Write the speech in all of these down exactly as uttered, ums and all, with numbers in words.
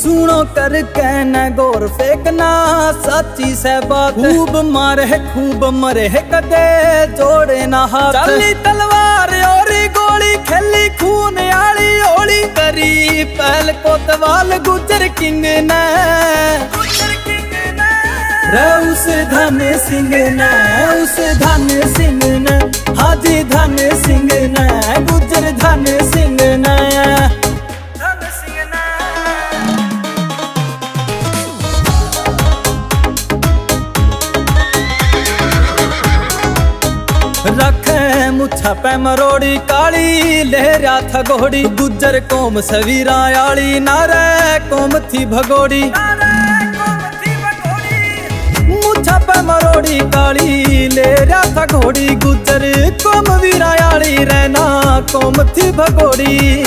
सुनो कर कहना गौर फेंकना सच्ची से बात। खूब मारे खूब मरे कदे जोड़े ना हाथ। चली तलवार और गोली खेली खून आली ओली करी पहल कोतवाल गुजर किंग ने उस धन सिंह ने उस धन सिंह ने हाजी धन सिंह ने गुजर धन सिंह ने धन सिंह ने रखे मुछा पे मरोड़ी काली लहरा था घोड़ी। गुजर कोम सवीरा आली नारे कोम थी भगोड़ी। मुछा पे मरोड़ी काली लहरा था घोड़ी। गुजर कोम वीरा आली रहना कोम थी भगोड़ी।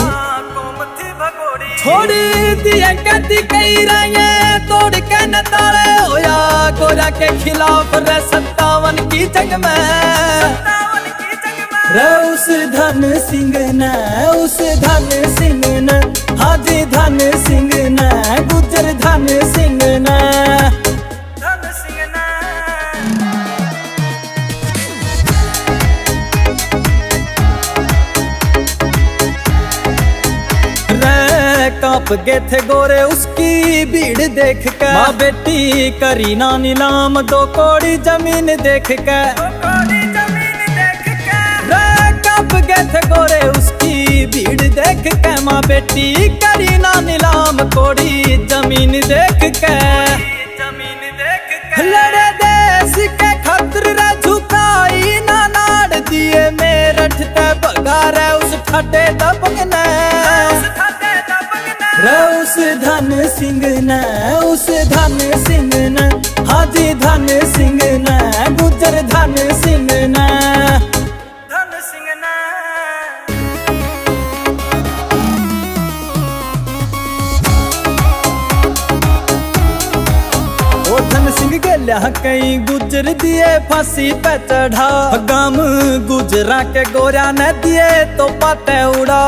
छोड़ी दिया कहती कई रहे तोड़ के न ताले होया गोरा के खिलाफ रे सत्तावन की जंग में। उस धन सिंह ने उस धन सिंह ने हाजी धन सिंह ने गुजर धन सिंह ने धन सिंह ने रे कांप गए थे गोरे उसकी भीड़ देख के। माँ बेटी करी ना नीलाम दो कोड़ी जमीन देख के। गए थे गोरे उसकी भीड़ देख के। माँ बेटी करी ना नीलाम कोड़ी जमीन देख के। जमीन देख के लड़े देश के खतर रे झुकाई ना नाड़ दिए मेरठ ते भगा रे उस ठटे दबंग ने। उस धन सिंह ने उस धन सिंह ने हाजी धन सिंह ने गुजर धन सिंह ने धन सिंह ने धन सिंह गल्या कई गुजर दिए फांसी पे चढ़ा। गाम गुजरा के गोरा ने दिए तो पाते उड़ा।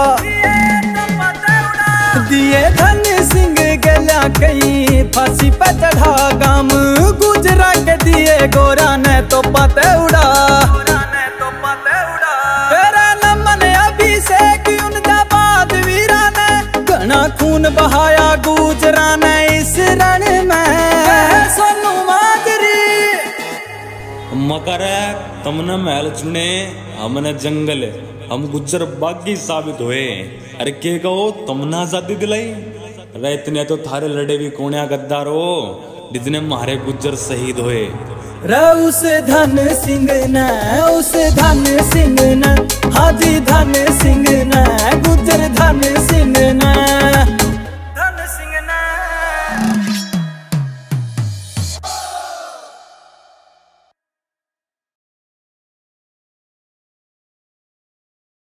दिए धन सिंह गल्या कई फांसी पे चढ़ा। गाम गुजरा के दिए गोरा ने तो पाते उड़ा। तेरा नमन अभिषेक उनका बाद वीरा ने घना खून बहाया गुजरा ने इस रण में। मकर तमने महल चुने हमने जंगल हम गुज्जर बागी साबित हुए। अरे के कहो तमना आजादी दिलाई अरे इतने तो थारे लड़े भी कोण्या गद्दार हो जितने मारे गुज्जर शहीद हुए। उस धन सिंह ने उस धन सिंह ने हाजी धन सिंह ने गुजर धन सिंह ने।